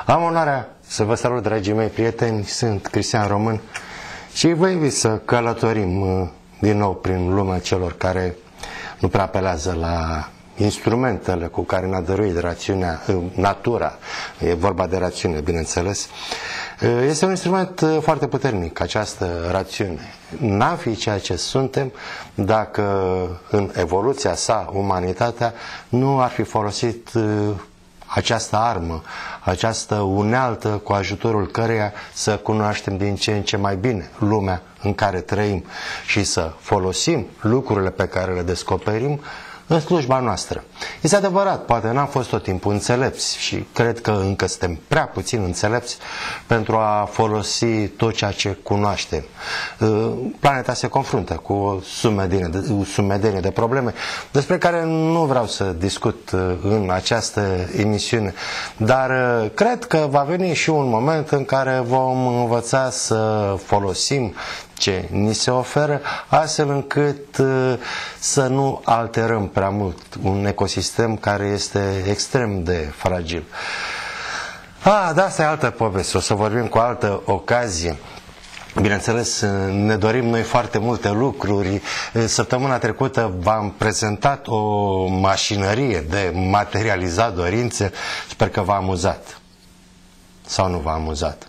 Am onoarea să vă salut, dragii mei prieteni, sunt Cristian Român și vă invit să călătorim din nou prin lumea celor care nu prea apelează la instrumentele cu care ne-a dăruit natura, e vorba de rațiune, bineînțeles. Este un instrument foarte puternic, această rațiune. N-am fi ceea ce suntem dacă în evoluția sa umanitatea nu ar fi folosit această armă, această unealtă cu ajutorul căreia să cunoaștem din ce în ce mai bine lumea în care trăim și să folosim lucrurile pe care le descoperim în slujba noastră. Este adevărat, poate n-am fost tot timpul înțelepți și cred că încă suntem prea puțin înțelepți pentru a folosi tot ceea ce cunoaștem. Planeta se confruntă cu o sumedenie de probleme despre care nu vreau să discut în această emisiune, dar cred că va veni și un moment în care vom învăța să folosim ce ni se oferă, astfel încât să nu alterăm prea mult un ecosistem care este extrem de fragil. Dar asta e altă poveste, o să vorbim cu altă ocazie. Bineînțeles, ne dorim noi foarte multe lucruri. Săptămâna trecută v-am prezentat o mașinărie de materializat dorințe. Sper că v-a amuzat. Sau nu v-a amuzat?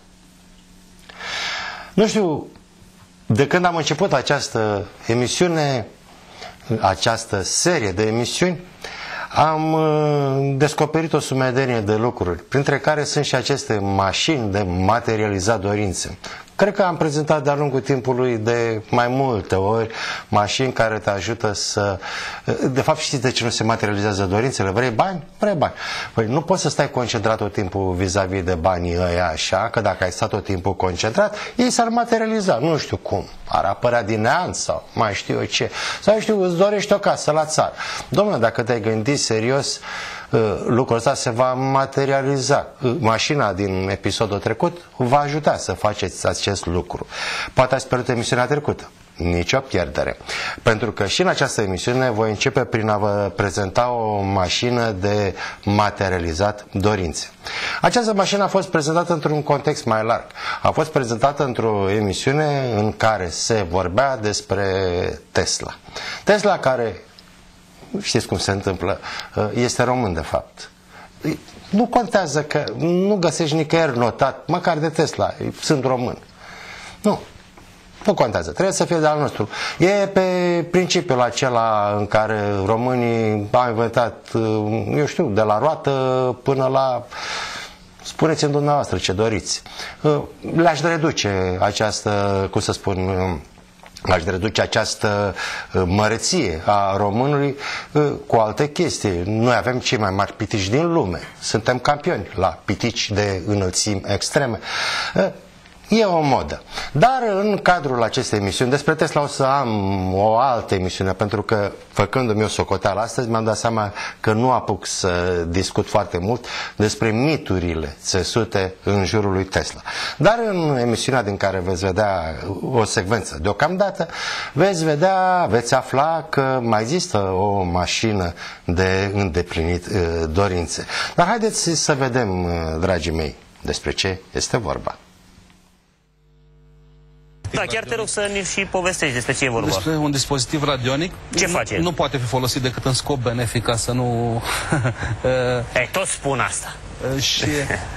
Nu știu, de când am început această emisiune, această serie de emisiuni, am descoperit o sumedenie de lucruri, printre care sunt și aceste mașini de materializat dorințe. Cred că am prezentat de-a lungul timpului de mai multe ori mașini care te ajută să... De fapt, știți de ce nu se materializează dorințele? Vrei bani? Vrei bani. Păi nu poți să stai concentrat tot timpul vis-a-vis de banii ăia așa, că dacă ai stat tot timpul concentrat, ei s-ar materializa. Nu știu cum. Ar apărea din neant sau mai știu eu ce. Sau știu, îți dorești o casă la țară. Dom'le, dacă te-ai gândit serios, lucrul ăsta se va materializa. Mașina din episodul trecut va ajuta să faceți acest lucru. Poate ați pierdut emisiunea trecută. Nicio pierdere. Pentru că și în această emisiune voi începe prin a vă prezenta o mașină de materializat dorințe. Această mașină a fost prezentată într-un context mai larg. A fost prezentată într-o emisiune în care se vorbea despre Tesla. Tesla, care, știți cum se întâmplă, este român de fapt. Nu contează că nu găsești nicăieri notat, măcar de Tesla, sunt român. Nu contează, trebuie să fie de al nostru. E pe principiul acela în care românii au inventat, eu știu, de la roată până la... Spuneți-mi dumneavoastră ce doriți. Le-aș reduce această, cum să spun... Aș reduce această măreție a românului cu alte chestii. Noi avem cei mai mari pitici din lume. Suntem campioni la pitici de înălțimi extreme. E o modă. Dar în cadrul acestei emisiuni, despre Tesla o să am o altă emisiune, pentru că, făcându-mi o socoteală astăzi, mi-am dat seama că nu apuc să discut foarte mult despre miturile țesute în jurul lui Tesla. Dar în emisiunea din care veți vedea o secvență deocamdată, veți afla că mai există o mașină de îndeplinit dorințe. Dar haideți să vedem, dragii mei, despre ce este vorba. Da, chiar te rog să ne și povestești despre ce e vorba. Despre un dispozitiv radionic. Ce face? Nu poate fi folosit decât în scop benefic, ca să nu... Toți spun asta. Și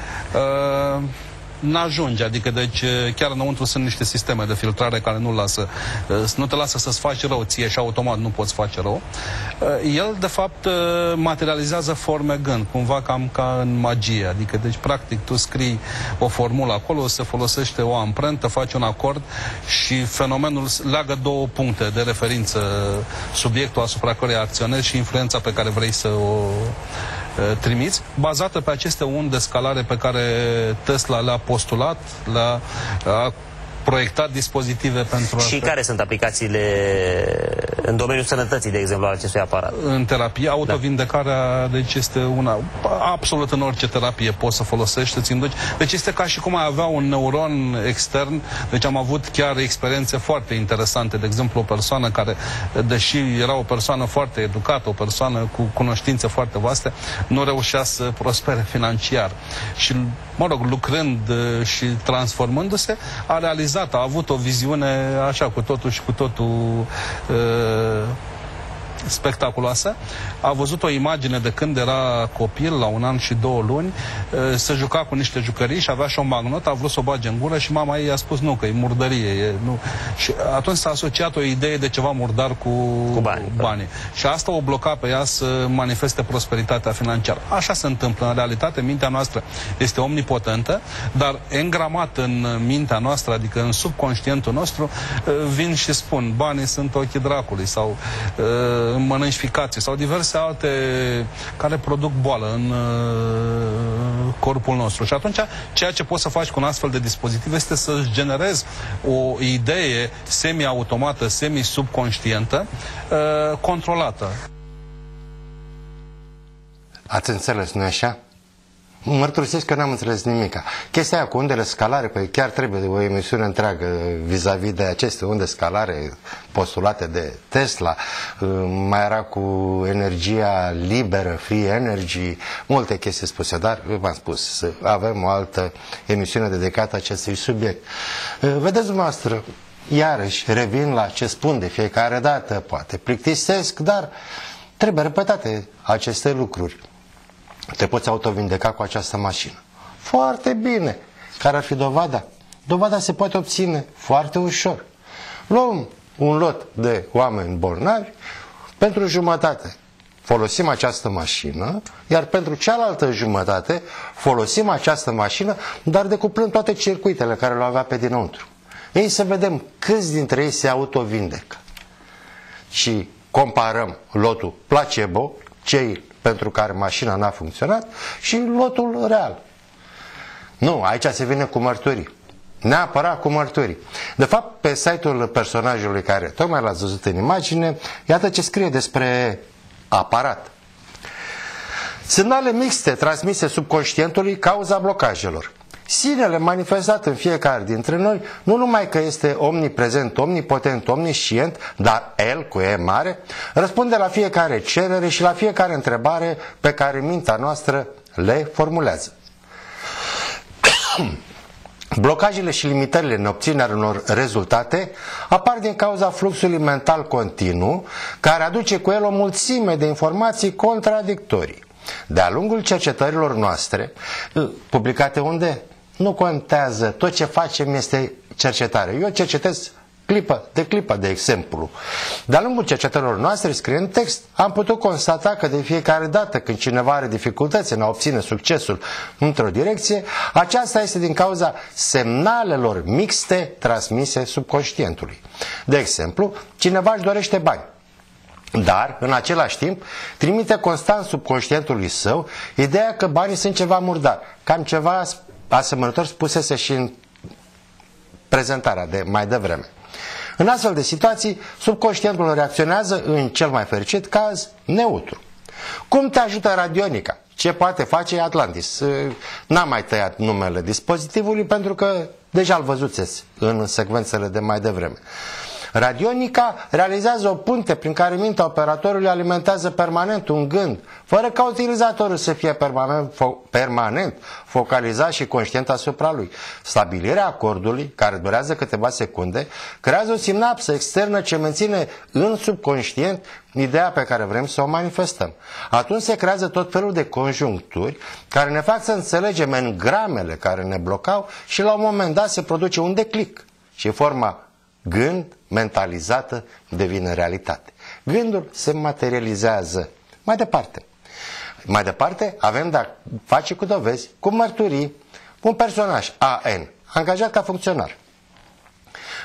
n-ajunge, adică deci chiar înăuntru sunt niște sisteme de filtrare care nu te lasă să-ți faci rău ție și automat nu poți face rău. El de fapt materializează forme gând, cumva cam ca în magie, adică deci practic tu scrii o formulă acolo, se folosește o amprentă, faci un acord și fenomenul leagă două puncte de referință, subiectul asupra căreia acționezi și influența pe care vrei să o trimiți, bazată pe aceste unde de scalare pe care Tesla le-a postulat, proiectat dispozitive pentru Și care sunt aplicațiile în domeniul sănătății, de exemplu, al acestui aparat? În terapie, autovindecarea, deci este una, absolut în orice terapie poți să folosești, să-ți induci. Deci este ca și cum ai avea un neuron extern. Deci am avut chiar experiențe foarte interesante. De exemplu, o persoană care, deși era o persoană foarte educată, o persoană cu cunoștințe foarte vaste, nu reușea să prospere financiar. Și, mă rog, lucrând și transformându-se, a realizat, a avut o viziune așa, cu totul și cu totul spectaculoasă. A văzut o imagine de când era copil, la 1 an și 2 luni, se juca cu niște jucării și avea și o magnotă, a vrut să o bage în gură și mama ei a spus nu, că e murdărie. Nu. Și atunci s-a asociat o idee de ceva murdar cu banii. Și asta o bloca pe ea să manifeste prosperitatea financiară. Așa se întâmplă. În realitate, mintea noastră este omnipotentă, dar engramat în mintea noastră, adică în subconștientul nostru, vin și spun, banii sunt ochii dracului sau mănânci ficații sau diverse alte care produc boală în corpul nostru. Și atunci, ceea ce poți să faci cu un astfel de dispozitiv este să-ți generezi o idee semi-automată, semi-subconștientă, controlată. Ați înțeles, nu-i așa? Mărturisesc că n-am înțeles nimica. Chestia aia cu undele scalare, păi chiar trebuie o emisiune întreagă vis-a-vis de aceste unde scalare postulate de Tesla. Mai era cu energia liberă, free energy, multe chestii spuse, dar v-am spus, să avem o altă emisiune dedicată acestui subiect. Vedeți dumneavoastră, iarăși revin la ce spun de fiecare dată, poate plictisesc, dar trebuie repetate aceste lucruri. Te poți autovindeca cu această mașină. Foarte bine. Care ar fi dovada? Dovada se poate obține foarte ușor. Luăm un lot de oameni bolnavi, pentru jumătate folosim această mașină, iar pentru cealaltă jumătate folosim această mașină, dar decuplând toate circuitele care le avea pe dinăuntru. Ei, să vedem câți dintre ei se autovindecă. Și comparăm lotul placebo, cei pentru care mașina n-a funcționat, și lotul real. Nu, aici se vine cu mărturii. Neapărat cu mărturii. De fapt, pe site-ul personajului care tocmai l-ați văzut în imagine, iată ce scrie despre aparat. Semnale mixte transmise subconștientului cauza blocajelor. Sinele manifestat în fiecare dintre noi nu numai că este omniprezent, omnipotent, omniscient, dar El, cu E mare, răspunde la fiecare cerere și la fiecare întrebare pe care mintea noastră le formulează. Blocajele și limitările în obținerea unor rezultate apar din cauza fluxului mental continuu, care aduce cu el o mulțime de informații contradictorii. De-a lungul cercetărilor noastre, publicate unde? Nu contează, tot ce facem este cercetare. Eu cercetez clipă, de exemplu. De-a lungul cercetărilor noastre, scrie în text, am putut constata că de fiecare dată când cineva are dificultăți în a obține succesul într-o direcție, aceasta este din cauza semnalelor mixte transmise subconștientului. De exemplu, cineva își dorește bani, dar, în același timp, trimite constant subconștientului său ideea că banii sunt ceva murdar, cam ceva asemănător spusese și în prezentarea de mai devreme. În astfel de situații, subconștientul reacționează în cel mai fericit caz neutru. Cum te ajută radionica? Ce poate face Atlantis? N-am mai tăiat numele dispozitivului pentru că deja îl văzuțeți în secvențele de mai devreme. Radionica realizează o punte prin care mintea operatorului alimentează permanent un gând, fără ca utilizatorul să fie permanent focalizat și conștient asupra lui. Stabilirea acordului, care durează câteva secunde, creează o sinapsă externă ce menține în subconștient ideea pe care vrem să o manifestăm. Atunci se creează tot felul de conjuncturi care ne fac să înțelegem engramele care ne blocau și la un moment dat se produce un declic și forma gând mentalizată devine realitate. Gândul se materializează. Mai departe avem de-a face cu dovezi, cu mărturii, un personaj, AN, angajat ca funcționar.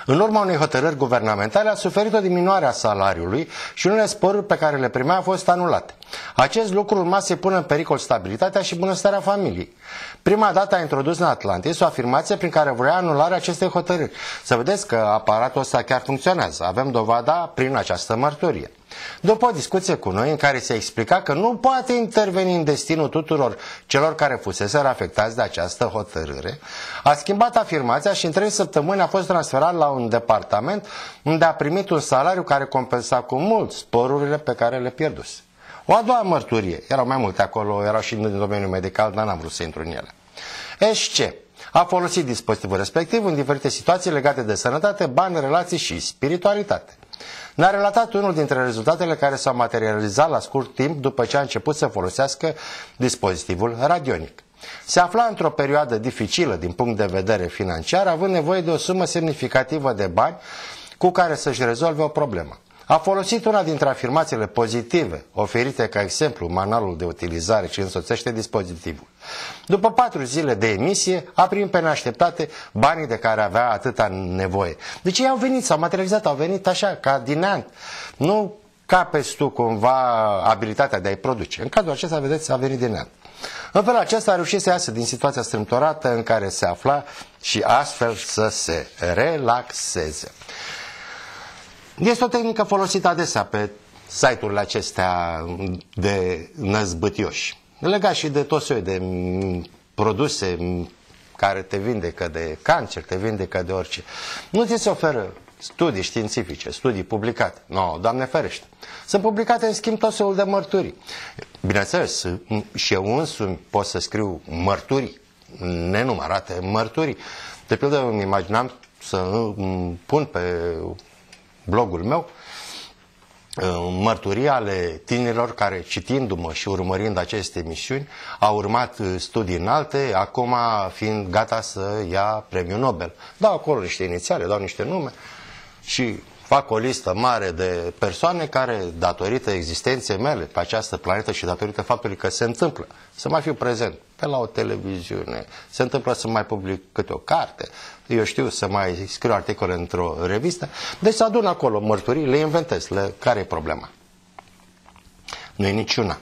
În urma unei hotărâri guvernamentale a suferit o diminuare a salariului și unele sporuri pe care le primea au fost anulate. Acest lucru urma să pună în pericol stabilitatea și bunăstarea familiei. Prima dată a introdus în Atlantis o afirmație prin care vrea anularea acestei hotărâri. Să vedeți că aparatul ăsta chiar funcționează. Avem dovada prin această mărturie. După o discuție cu noi în care se explica că nu poate interveni în destinul tuturor celor care fuseseră afectați de această hotărâre, a schimbat afirmația și în 3 săptămâni a fost transferat la un departament unde a primit un salariu care compensa cu mult sporurile pe care le pierduse. O a doua mărturie, erau mai multe acolo, erau și în domeniul medical, dar n-am vrut să intru în ele. SC a folosit dispozitivul respectiv în diferite situații legate de sănătate, bani, relații și spiritualitate. Ne-a relatat unul dintre rezultatele care s-au materializat la scurt timp după ce a început să folosească dispozitivul radionic. Se afla într-o perioadă dificilă din punct de vedere financiar, având nevoie de o sumă semnificativă de bani cu care să-și rezolve o problemă. A folosit una dintre afirmațiile pozitive oferite ca exemplu manualul de utilizare ce însoțește dispozitivul. După 4 zile de emisie, a primit pe neașteptate banii de care avea atâta nevoie. Deci ei au venit, s-au materializat, au venit așa, ca din neant. Nu capeți tu cumva abilitatea de a-i produce. În cazul acesta, vedeți, a venit din neant. În felul acesta a reușit să iasă din situația strâmtorată în care se afla și astfel să se relaxeze. Este o tehnică folosită adesea pe site-urile acestea de năzbâtioși. Legat și de tot soiul de produse care te vindecă de cancer, te vindecă de orice. Nu ți se oferă studii științifice, studii publicate. Nu, Doamne ferește. Sunt publicate, în schimb, tot soiul de mărturii. Bineînțeles, și eu însumi pot să scriu mărturii, nenumărate mărturii. De pildă, îmi imaginam să pun pe blogul meu mărturii ale tinerilor care, citindu-mă și urmărind aceste emisiuni, au urmat studii înalte, acum fiind gata să ia premiul Nobel. Dau acolo niște inițiale, dau niște nume și fac o listă mare de persoane care, datorită existenței mele pe această planetă și datorită faptului că se întâmplă să mai fiu prezent pe la o televiziune, se întâmplă să mai public câte o carte, eu știu, să mai scriu articole într-o revistă, deci să adun acolo mărturii, le inventez, care e problema? Nu e niciuna.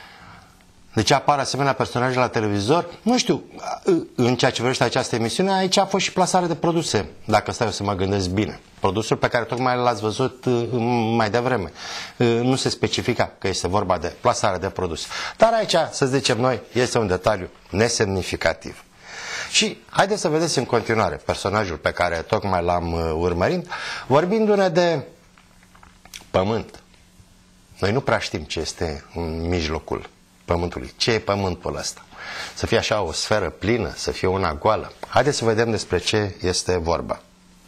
De ce apar asemenea personaje la televizor? Nu știu, în ceea ce privește această emisiune, aici a fost și plasare de produse, dacă stai eu să mă gândesc bine. Produsul pe care tocmai l-ați văzut mai devreme. Nu se specifica că este vorba de plasare de produs. Dar aici, să zicem noi, este un detaliu nesemnificativ. Și haideți să vedeți în continuare personajul pe care tocmai l-am urmărit, vorbindu-ne de pământ. Noi nu prea știm ce este în mijlocul pământului. Ce e pământul ăsta? Să fie așa o sferă plină, să fie una goală. Haideți să vedem despre ce este vorba.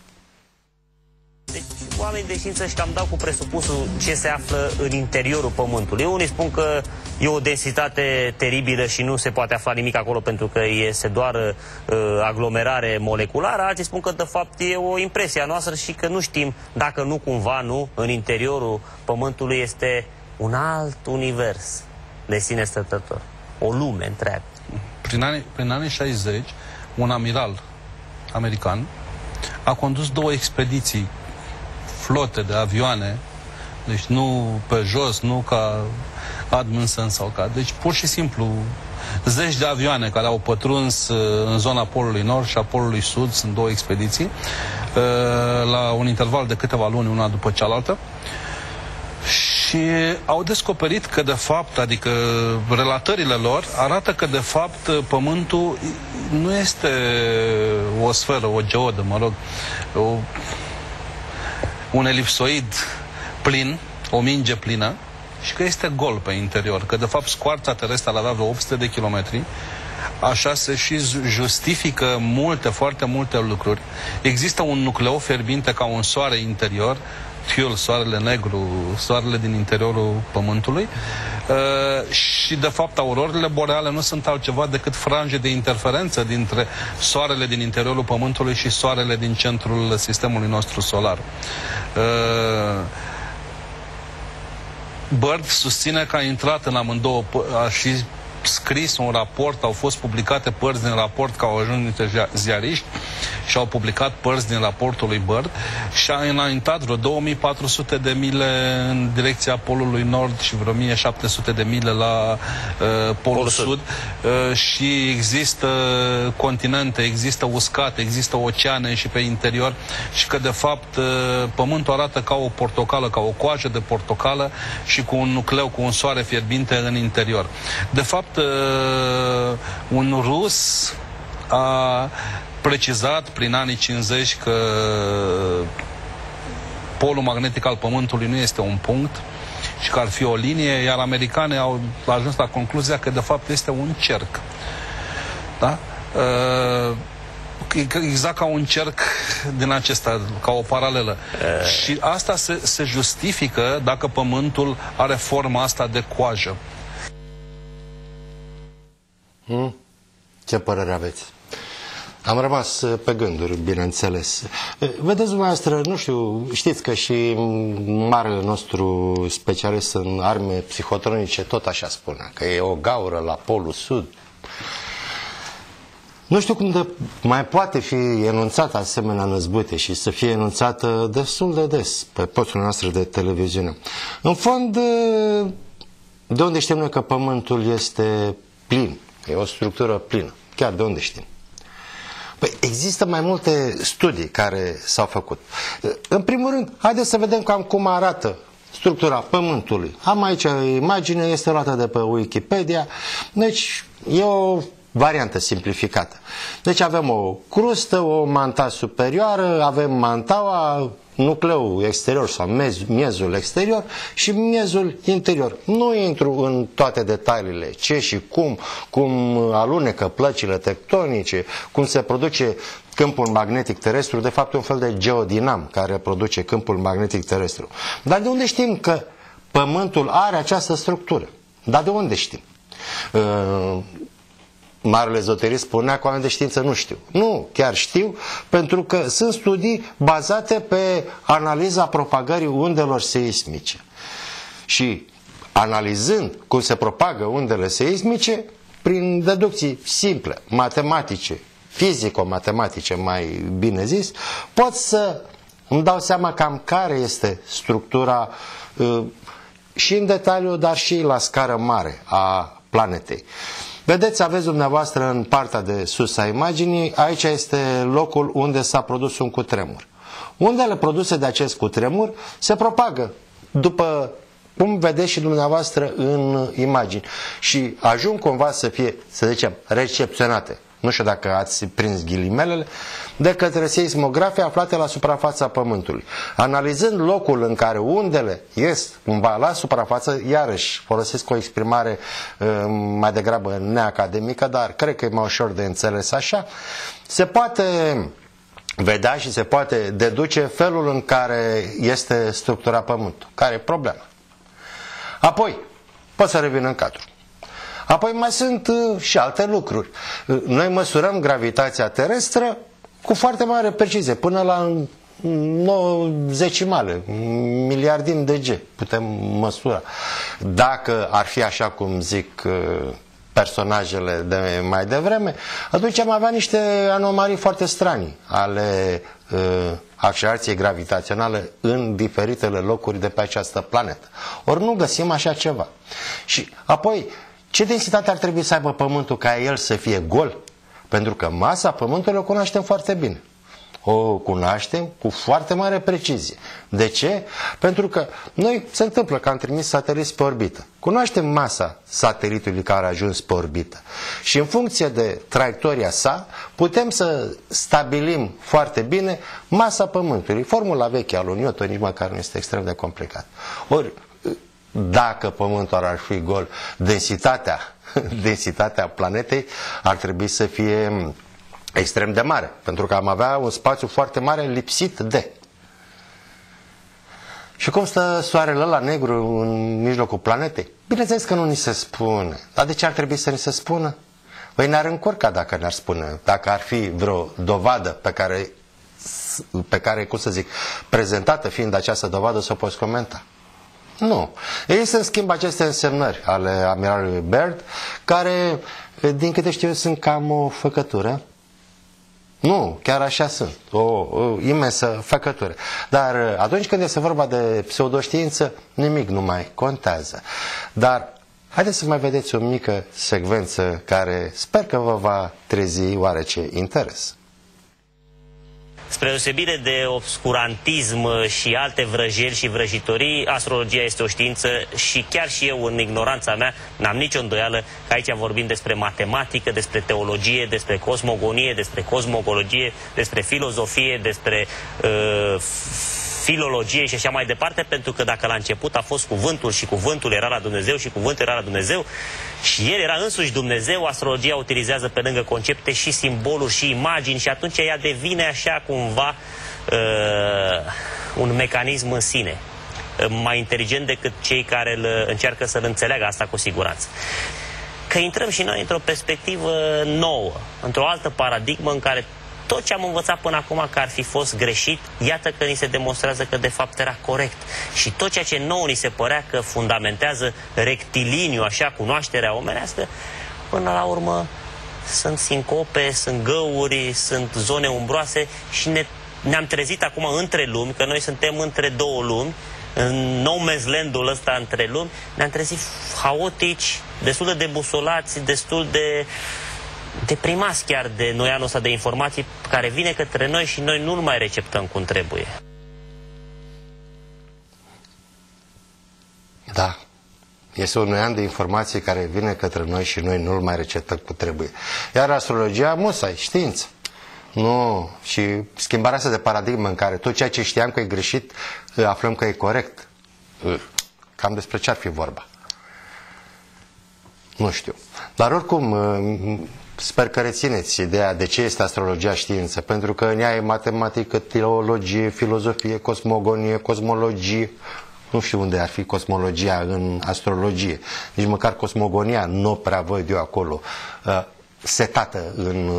Deci, oamenii de știință și cam dau cu presupusul ce se află în interiorul Pământului. Unii spun că e o densitate teribilă și nu se poate afla nimic acolo pentru că este doar aglomerare moleculară. Alții spun că de fapt e o impresie a noastră și că nu știm dacă nu cumva, în interiorul Pământului este un alt univers de sine stătător. O lume întreagă. Prin anii 60, un amiral american a condus 2 expediții, flote de avioane, deci nu pe jos, nu ca Amundsen sau ca... Deci pur și simplu zeci de avioane care au pătruns în zona Polului Nord și a Polului Sud, sunt 2 expediții, la un interval de câteva luni, una după cealaltă, și au descoperit că de fapt, adică relatările lor arată că de fapt Pământul nu este o sferă, o geodă, mă rog, un elipsoid plin, o minge plină, și că este gol pe interior, că de fapt scoarța terestră avea vreo 800 de kilometri. Așa se și justifică foarte multe lucruri. Există un nucleu fierbinte ca un soare interior, Thiul, soarele negru, soarele din interiorul Pământului, și de fapt aurorele boreale nu sunt altceva decât franje de interferență dintre soarele din interiorul Pământului și soarele din centrul sistemului nostru solar. Bird susține că a intrat în amândouă și scris un raport, au fost publicate părți din raport, că au ajuns niște ziariști și au publicat părți din raportul lui Byrd și a înaintat vreo 2400 de mile în direcția Polului Nord și vreo 1700 de mile la Polul Sud. Și există continente, există uscate, există oceane și pe interior și că de fapt Pământul arată ca o portocală, ca o coajă de portocală și cu un nucleu, cu un soare fierbinte în interior. De fapt, un rus a precizat prin anii 50 că polul magnetic al Pământului nu este un punct și că ar fi o linie, iar americanii au ajuns la concluzia că de fapt este un cerc. Da? Exact ca un cerc din acesta, ca o paralelă. Și asta se justifică dacă Pământul are forma asta de coajă. Ce părere aveți? Am rămas pe gânduri, bineînțeles. Vedeți dumneavoastră, nu știu, știți că și marele nostru specialist în arme psihotronice tot așa spune, că e o gaură la Polul Sud. Nu știu cum de mai poate fi enunțată asemenea năzbâte și să fie enunțată destul de des pe posturile noastre de televiziune. În fond, de unde știm noi că Pământul este plin? E o structură plină. Chiar de unde știm? Păi există mai multe studii care s-au făcut. În primul rând, haideți să vedem cam cum arată structura Pământului. Am aici o imagine, este luată de pe Wikipedia. Deci e o variantă simplificată. Deci avem o crustă, o manta superioară, avem mantaua, nucleul exterior sau miezul exterior și miezul interior. Nu intru în toate detaliile, ce și cum alunecă plăcile tectonice, cum se produce câmpul magnetic terestru, de fapt un fel de geodinam care produce câmpul magnetic terestru. Dar de unde știm că Pământul are această structură? Dar de unde știm? Marele ezoterist spunea că oamenii de știință nu știu. Nu, chiar știu, pentru că sunt studii bazate pe analiza propagării undelor seismice. Și analizând cum se propagă undele seismice, prin deducții simple, matematice, fizico-matematice mai bine zis, pot să îmi dau seama cam care este structura și în detaliu, dar și la scară mare a planetei. Vedeți, aveți dumneavoastră în partea de sus a imaginii, aici este locul unde s-a produs un cutremur. Undele produse de acest cutremur se propagă după cum vedeți și dumneavoastră în imagini și ajung cumva să fie, să zicem, recepționate. Nu știu dacă ați prins ghilimelele, de către seismografe aflate la suprafața Pământului. Analizând locul în care undele ies cumva la suprafață, iarăși folosesc o exprimare mai degrabă neacademică, dar cred că e mai ușor de înțeles așa, se poate vedea și se poate deduce felul în care este structura Pământului. Care e problema? Apoi, pot să revin în cadru. Apoi mai sunt și alte lucruri. Noi măsurăm gravitația terestră cu foarte mare precizie, până la 9 decimale, miliardimi de G putem măsura. Dacă ar fi așa cum zic personajele de mai devreme, atunci am avea niște anomalii foarte stranii ale accelerației gravitaționale în diferitele locuri de pe această planetă. Ori nu găsim așa ceva. Și apoi, ce densitate ar trebui să aibă Pământul ca el să fie gol? Pentru că masa Pământului o cunoaștem foarte bine. O cunoaștem cu foarte mare precizie. De ce? Pentru că noi se întâmplă că am trimis sateliți pe orbită. Cunoaștem masa satelitului care a ajuns pe orbită. Și în funcție de traiectoria sa, putem să stabilim foarte bine masa Pământului. Formula veche a lui Newton nici măcar nu este extrem de complicat. Ori, dacă Pământul ar fi gol, densitatea planetei ar trebui să fie extrem de mare, pentru că am avea un spațiu foarte mare lipsit de. Și cum stă soarele ăla negru în mijlocul planetei? Bineînțeles că nu ni se spune. Dar de ce ar trebui să ni se spună? Păi ne-ar încurca dacă ne-ar spune. Dacă ar fi vreo dovadă pe care, cum să zic, prezentată fiind această dovadă, să o poți comenta. Nu. Există, în schimb, aceste însemnări ale amiralului Byrd, care, din câte știu eu, sunt cam o făcătură. Nu, chiar așa sunt. O imensă făcătură. Dar atunci când este vorba de pseudoștiință, nimic nu mai contează. Dar haideți să mai vedeți o mică secvență care sper că vă va trezi oarece interes. Spre deosebire de obscurantism și alte vrăjeli și vrăjitorii, astrologia este o știință și chiar și eu, în ignoranța mea, n-am nicio îndoială că aici vorbim despre matematică, despre teologie, despre cosmogonie, despre cosmogologie, despre filozofie, despre filologie și așa mai departe, pentru că dacă la început a fost cuvântul și cuvântul era la Dumnezeu și cuvântul era la Dumnezeu și El era însuși Dumnezeu, astrologia utilizează pe lângă concepte și simboluri și imagini și atunci ea devine așa cumva un mecanism în sine, mai inteligent decât cei care încearcă să-l înțeleagă, asta cu siguranță. Că intrăm și noi într-o perspectivă nouă, într-o altă paradigmă în care tot ce am învățat până acum că ar fi fost greșit, iată că ni se demonstrează că de fapt era corect. Și tot ceea ce nouă ni se părea că fundamentează rectiliniu, așa, cunoașterea omenească, până la urmă sunt sincope, sunt găuri, sunt zone umbroase și ne-am trezit acum între lumi, că noi suntem între două lumi, în no man's land-ul ăsta între lumi, ne-am trezit haotici, destul de debusolați, destul de deprimați chiar de noianul ăsta de informații care vine către noi și noi nu-l mai receptăm cum trebuie. Da. Este un noian de informații care vine către noi și noi nu-l mai receptăm cum trebuie. Iar astrologia, musai, știință. Nu. Și schimbarea asta de paradigmă în care tot ceea ce știam că e greșit, aflăm că e corect. Cam despre ce ar fi vorba? Nu știu. Dar oricum, sper că rețineți ideea de ce este astrologia știință, pentru că în ea e matematică, teologie, filozofie, cosmogonie, cosmologie. Nu știu unde ar fi cosmologia în astrologie. Nici măcar cosmogonia nu prea văd eu acolo setată în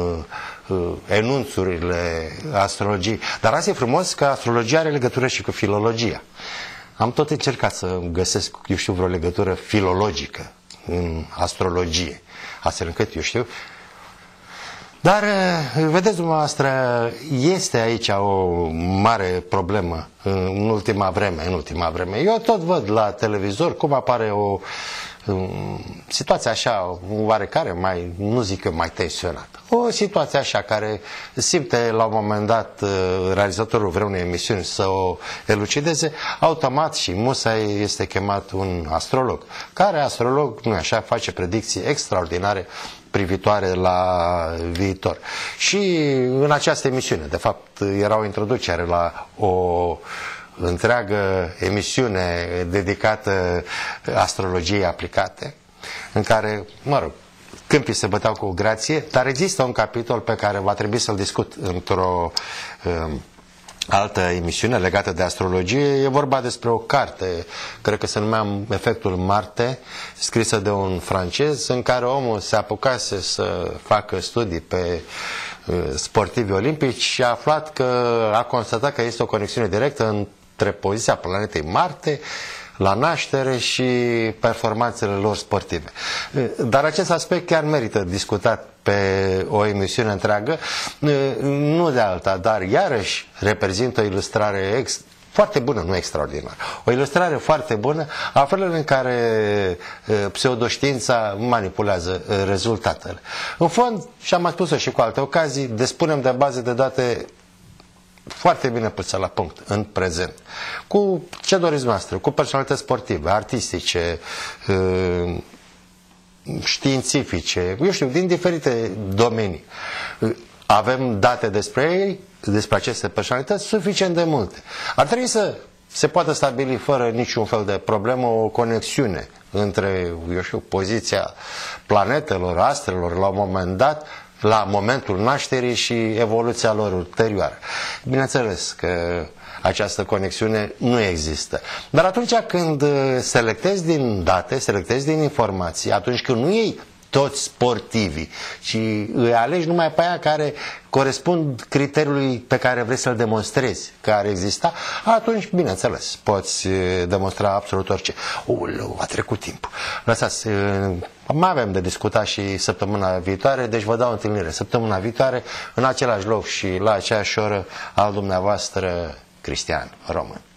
enunțurile astrologiei. Dar asta e frumos că astrologia are legătură și cu filologia. Am tot încercat să găsesc, eu știu, vreo legătură filologică în astrologie, astfel încât, eu știu. Dar, vedeți dumneavoastră, este aici o mare problemă în ultima vreme. Eu tot văd la televizor cum apare o situație așa, oarecare, mai, nu zic eu mai tensionată. O situație așa care simte la un moment dat realizatorul vreunei emisiuni să o elucideze, automat și musai este chemat un astrolog, care astrolog, nu așa, face predicții extraordinare privitoare la viitor. Și în această emisiune, de fapt, era o introducere la o întreagă emisiune dedicată astrologiei aplicate, în care, mă rog, câmpii se băteau cu grație, dar există un capitol pe care va trebui să-l discut într-o altă emisiune legată de astrologie. E vorba despre o carte, cred că se numea Efectul Marte, scrisă de un francez, în care omul se apucase să facă studii pe sportivi olimpici și a aflat că, a constatat că este o conexiune directă între poziția planetei Marte la naștere și performanțele lor sportive. Dar acest aspect chiar merită discutat pe o emisiune întreagă, nu de alta, dar iarăși reprezintă o ilustrare foarte bună, nu extraordinară. O ilustrare foarte bună a felului în care pseudoștiința manipulează rezultatele. În fond, și am mai spus-o și cu alte ocazii, dispunem de baze de date foarte bine puse la punct în prezent. Cu ce doriți noastră? Cu personalități sportive, artistice, științifice, eu știu, din diferite domenii. Avem date despre ei, despre aceste personalități, suficient de multe. Ar trebui să se poată stabili fără niciun fel de problemă o conexiune între, eu știu, poziția planetelor, astrelor la un moment dat, la momentul nașterii și evoluția lor ulterioară. Bineînțeles că această conexiune nu există. Dar atunci când selectezi din date, selectezi din informații, atunci când nu iei toți sportivii, ci îi alegi numai pe aia care corespund criteriului pe care vrei să-l demonstrezi, care exista, atunci, bineînțeles, poți demonstra absolut orice. Uleu, a trecut timpul. Lăsați, mai avem de discutat și săptămâna viitoare, deci vă dau întâlnire săptămâna viitoare, în același loc și la aceeași oră, al dumneavoastră Cristian Român.